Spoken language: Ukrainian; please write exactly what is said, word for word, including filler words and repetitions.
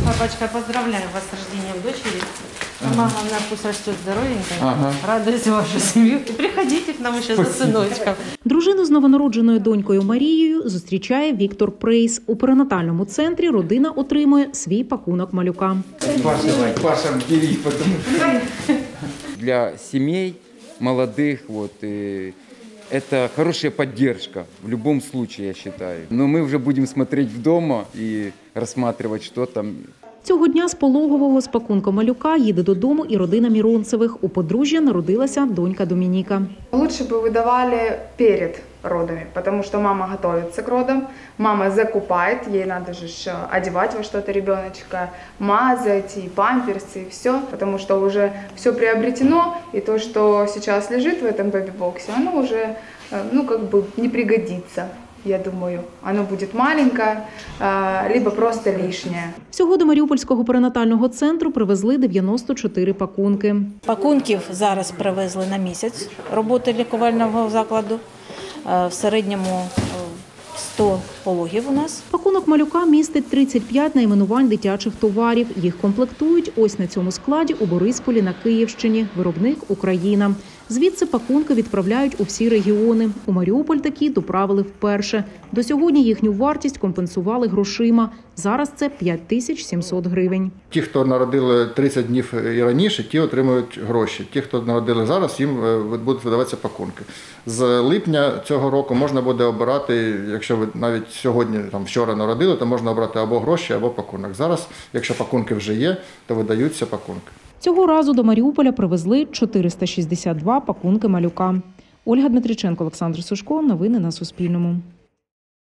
Папочка, поздравляю вас с рождением дочери. Самое главное, пусть растет здоровенькая, Ага. радуйте вашу семью. И приходите к нам еще за сыночком. Дружину з новонародженою донькою Марією зустрічає Віктор Прейс. У перинатальному центрі родина отримує свій пакунок малюка. Паша, Паша, бери, потому что... Для семей молодых вот, и это хорошая поддержка в любом случае, я считаю. Но мы уже будем смотреть вдома и рассматривать, что там. Цього дня з пологового з пакунком малюка їде додому і родина Міронцевих. У подружжя народилася донька Домініка. Лучше бы выдавали перед родами, потому что мама готовится к родам, мама закупает, ей надо же еще одевать во что-то ребеночка, мазать и памперсы, и все, потому что уже все приобретено, и то, что сейчас лежит в этом бэби-боксе, оно уже, ну, как бы не пригодится. Я думаю, оно будет маленькое, либо просто лишнее. Всього до Маріупольського перинатального центру привезли дев'яносто чотири пакунки. Пакунків зараз привезли на місяць роботи лікувального закладу. В середньому сто пологів у нас. Пакунок малюка містить тридцять п'ять найменувань дитячих товарів. Їх комплектують ось на цьому складі у Борисполі на Київщині. Виробник – Україна. Звідси пакунки відправляють у всі регіони. У Маріуполь такі доправили вперше. До сьогодні їхню вартість компенсували грошима. Зараз це п'ять тисяч сімсот гривень. Ті, хто народили тридцять днів і раніше, ті отримують гроші. Ті, хто народили зараз, їм будуть видаватися пакунки. З липня цього року можна буде обирати, якщо ви навіть сьогодні, там, вчора народили, то можна обрати або гроші, або пакунок. Зараз, якщо пакунки вже є, то видаються пакунки. Цього разу до Маріуполя привезли чотириста шістдесят два пакунки малюка. Ольга Дмитриченко, Олександр Сушко. Новини на Суспільному.